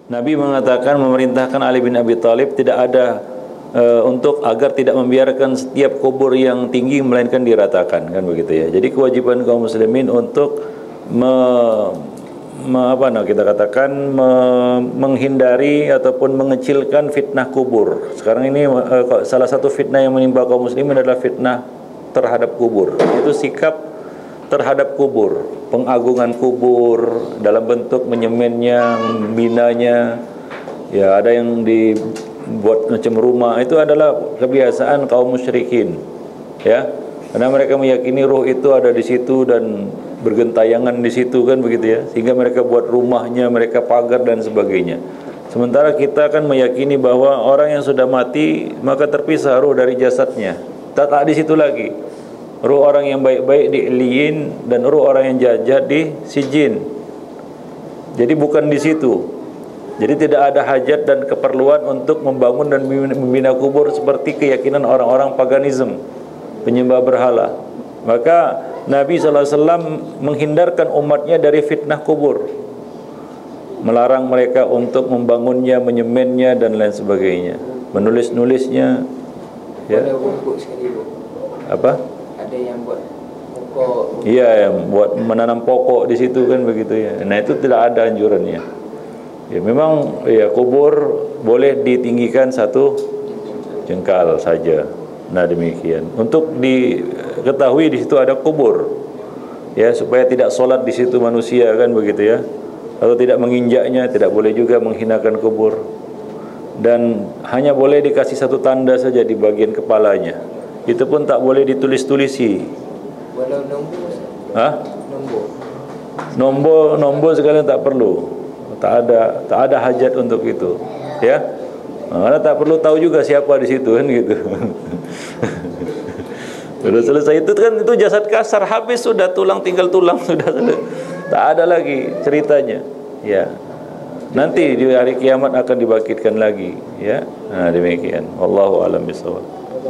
Nabi mengatakan, memerintahkan Ali bin Abi Thalib tidak ada untuk agar tidak membiarkan setiap kubur yang tinggi melainkan diratakan, kan begitu ya. Jadi kewajiban kaum muslimin untuk menghindari ataupun mengecilkan fitnah kubur. Sekarang ini salah satu fitnah yang menimpa kaum muslimin adalah fitnah terhadap kubur. Itu sikap terhadap kubur, pengagungan kubur dalam bentuk menyemennya, membinanya. Ya, ada yang dibuat macam rumah. Itu adalah kebiasaan kaum musyrikin. Ya, karena mereka meyakini ruh itu ada di situ dan bergentayangan di situ, kan begitu ya. Sehingga mereka buat rumahnya, mereka pagar dan sebagainya. Sementara kita kan meyakini bahwa orang yang sudah mati maka terpisah ruh dari jasadnya. Tak di situ lagi. Ruh orang yang baik-baik di Iliyin dan ruh orang yang jahat di Sijin. Jadi bukan di situ. Jadi tidak ada hajat dan keperluan untuk membangun dan membina kubur seperti keyakinan orang-orang paganisme, penyembah berhala. Maka Nabi SAW menghindarkan umatnya dari fitnah kubur, melarang mereka untuk membangunnya, menyemennya dan lain sebagainya, menulis-nulisnya. Ya. Apa? Ada yang buat pokok. Iya, yang buat menanam pokok di situ, kan begitu ya. Nah, itu tidak ada anjurannya. Ya, memang ya kubur boleh ditinggikan 1 jengkal saja. Nah, demikian. Untuk diketahui di situ ada kubur. Ya, supaya tidak sholat di situ manusia, kan begitu ya. Atau tidak menginjaknya, tidak boleh juga menghinakan kubur. Dan hanya boleh dikasih 1 tanda saja di bagian kepalanya. Itu pun tak boleh ditulis-tulisi. Walau nombor. Hah? Nombor sekalian tak perlu. Tak ada hajat untuk itu. Ya. Karena tak perlu tahu juga siapa di situ, kan gitu. Sudah selesai itu kan, itu jasad kasar, habis sudah, tulang tinggal tulang sudah. Tak ada lagi ceritanya. Ya. Nanti di hari kiamat akan dibangkitkan lagi, ya. Nah, demikian. Wallahu a'lam bishawab.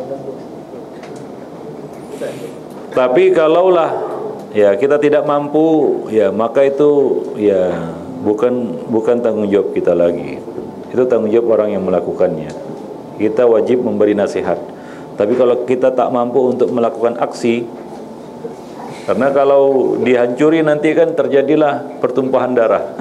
Tapi kalaulah ya kita tidak mampu, ya maka itu ya bukan tanggung jawab kita lagi. Itu tanggung jawab orang yang melakukannya. Kita wajib memberi nasihat. Tapi kalau kita tak mampu untuk melakukan aksi, karena kalau dihancuri nanti kan terjadilah pertumpahan darah.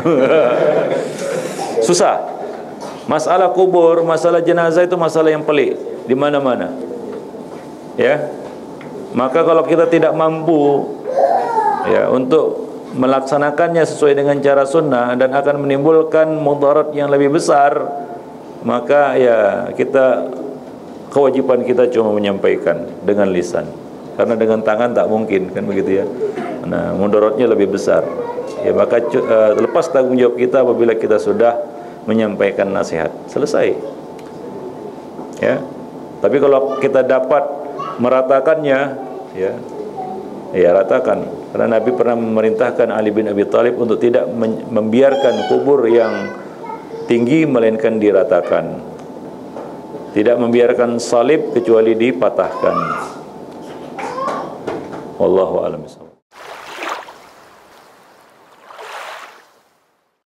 Susah. Masalah kubur, masalah jenazah itu masalah yang pelik di mana-mana. Ya. Maka kalau kita tidak mampu ya untuk melaksanakannya sesuai dengan cara sunnah dan akan menimbulkan mudarat yang lebih besar, maka ya kewajiban kita cuma menyampaikan dengan lisan, karena dengan tangan tak mungkin, kan begitu ya. Nah, mudaratnya lebih besar. Ya, maka lepas tanggung jawab kita apabila kita sudah menyampaikan nasihat. Selesai. Ya. Tapi kalau kita dapat meratakannya, ya ratakan. Karena Nabi pernah memerintahkan Ali bin Abi Thalib untuk tidak membiarkan kubur yang tinggi melainkan diratakan. Tidak membiarkan salib kecuali dipatahkan. Wallahu a'lam bishawab.